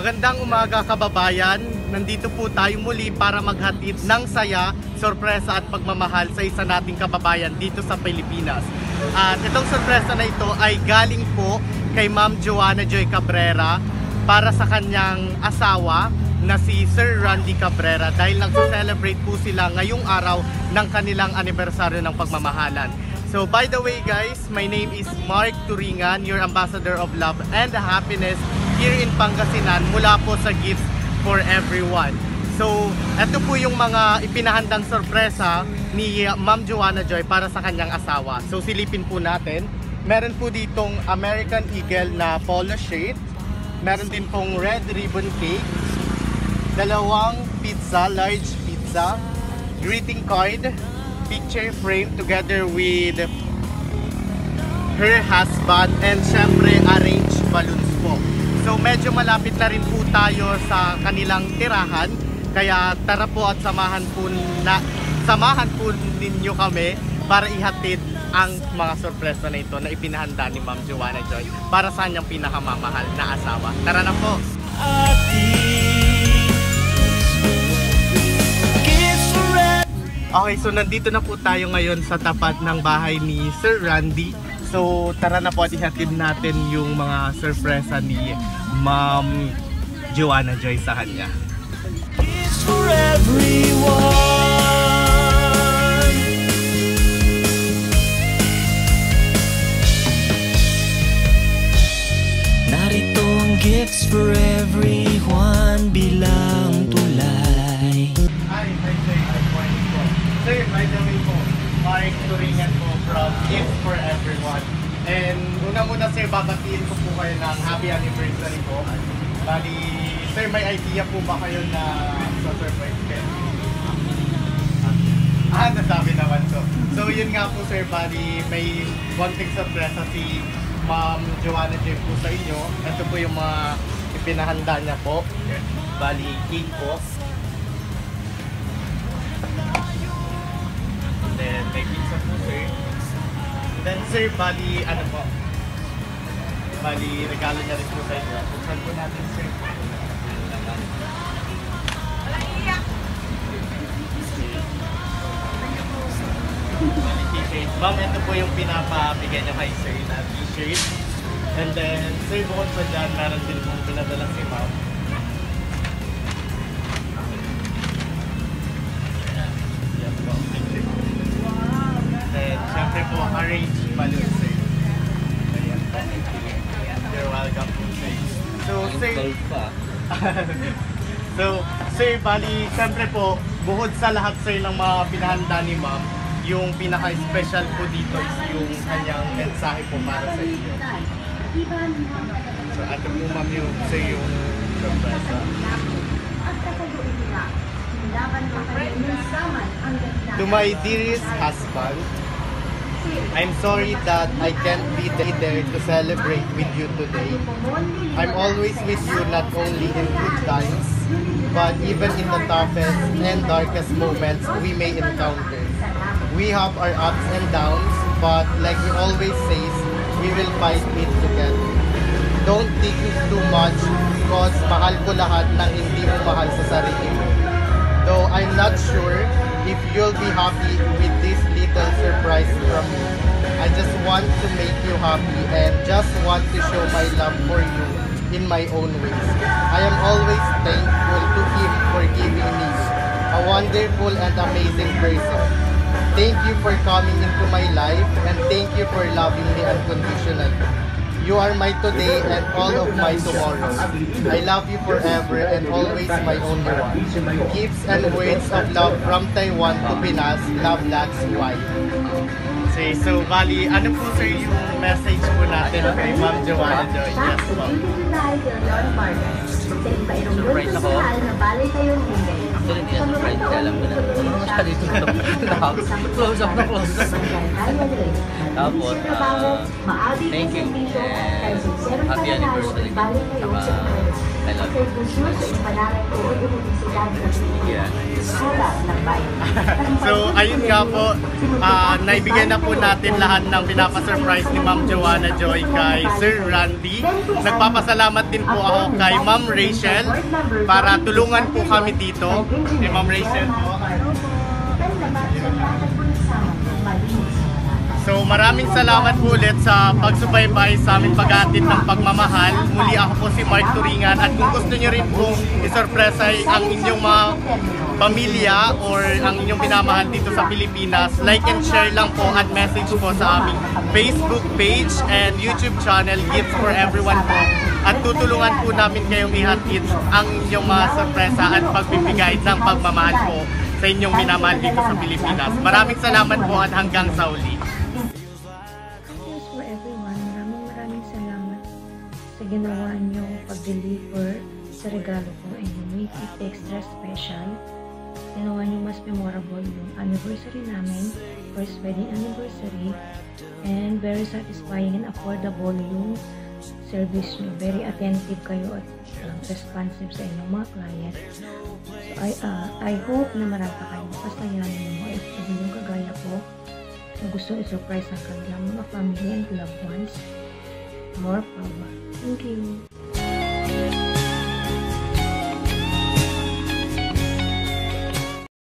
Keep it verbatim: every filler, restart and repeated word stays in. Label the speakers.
Speaker 1: Magandang umaga kababayan, nandito po tayo muli para maghatid ng saya, sorpresa at pagmamahal sa isa nating kababayan dito sa Pilipinas. At itong sorpresa na ito ay galing po kay Ma'am Joanna Joy Cabrera para sa kanyang asawa na si Sir Randy Cabrera dahil nagse-celebrate po sila ngayong araw ng kanilang anibersaryo ng pagmamahalan. So by the way guys, my name is Mark Turingan, your ambassador of love and happiness here in Pangasinan mula po sa Gifts for Everyone. So ito po yung mga ipinahandang sorpresa ni Ma'am Joanna Joy para sa kanyang asawa. So silipin po natin. Meron po ditong American Eagle na polo shirt. Meron din pong red ribbon cake. Dalawang pizza, large pizza. Greeting card. Picture frame together with her husband, and syempre arranged balloons po. So medyo malapit na rin po tayo sa kanilang tirahan, kaya tara po at samahan po na samahan po ninyo kami para ihatid ang mga sorpresa na ito na ipinahanda ni Ma'am Joanna Joy para sa kanyang pinakamamahal na asawa. Tara na po. Okay, so nandito na po tayo ngayon sa tapat ng bahay ni Sir Randy. So tara na po at ihatid natin yung mga sorpresa ni Ma'am Joanna Joy sa kanya. It's for everyone. Narito ang gifts for everyone bilang tulay. Hi, hi, hi, hi. Sir, by the way po, Mark Turingan po from Gifts for Everyone. And una-muna sir, babatiin ko po kayo ng happy anniversary po. Bali, sir, may idea po ba kayo na sa surprise kayo? Ah, nasabi naman to. So yun nga po sir, bali, may konting sorpresa si Ma'am Joanna Joy po sa inyo. Ito po yung mga ipinahanda niya po. Bali, cake po. Then may pizza po sir. Then sir, bali ano po, bali regalo niya rin po sa inyo. Buksan po natin sir. Bali t-shirt. Ma'am, ito po yung pinapabigyan niya kay sir na t-shirt. And then sir, bukod pa dyan, meron din pong pinadala si ma'am. Siyempre po, arrange balloons sir. Ayan po. You're welcome po sir. So sir, so sir, bali, siyempre po, buhod sa lahat sir ng mga pinahanda ni ma'am, yung pinaka-special po dito is yung kanyang mensahe po para sa inyo. So ato po ma'am yung sir yung sorpresa. To my dearest husband, I'm sorry that I can't be there to celebrate with you today. I'm always with you not only in good times, but even in the toughest and darkest moments we may encounter. We have our ups and downs, but like we always say, we will fight it together. Don't think too much, because mahal ko lahat ng hindi mo mahal sa sarili mo. Though I'm not sure if you'll be happy with this little surprise from me. I just want to make you happy and just want to show my love for you in my own ways. I am always thankful to him for giving me a wonderful and amazing person. Thank you for coming into my life, and thank you for loving me unconditionally. You are my today and all of my tomorrow. I love you forever and always my only one. Gifts and words of love from Taiwan to Pinas. Love, lots, wife. Okay, so bali, ano po sir yung message po natin kay Ma'am Joanna Joy? Yes po.
Speaker 2: Surprise ako. Actually, hindi na surprise. Alam mo na. Siya dito na. Close up na close up. Tapos, uh, thank you. And happy anniversary. Saka, I love you. Yeah.
Speaker 1: So, ayun nga po, ah, naibigay na po natin lahat ng pinapasurprise ni Ma'am Joanna Joy kay Sir Randy. Nagpapasalamat din po ako kay Ma'am Rachel para tulungan po kami dito. Kay Ma'am Rachel po. So maraming salamat po ulit sa pagsubaybay sa aming pag-atid ng pagmamahal. Muli ako po si Mark Turingan at kung gusto nyo rin pong isurpresa ang inyong mga pamilya or ang inyong pinamahal dito sa Pilipinas, like and share lang po at message po sa aming Facebook page and YouTube channel, Gifts for Everyone po. At tutulungan po namin kayong ihatid ang inyong mga sorpresa at pagbibigay ng pagmamahal po sa inyong minamahal dito sa Pilipinas. Maraming salamat po at hanggang sa uli.
Speaker 3: Thanks for everyone. Maraming maraming salamat sa ginawa niyo pag-deliver sa regalo ko and you make it extra special. Ginawa niyo mas memorable yung anniversary namin, first wedding anniversary, and very satisfying and affordable yung service niyo. Very attentive kayo at um, responsive sa inyong mga client. So I, uh, I hope na marami pa kayong pasayahan ng mga F P D yung kagaya ko na gusto i-surprise ang kanilang mga family and loved ones. More power. Thank you.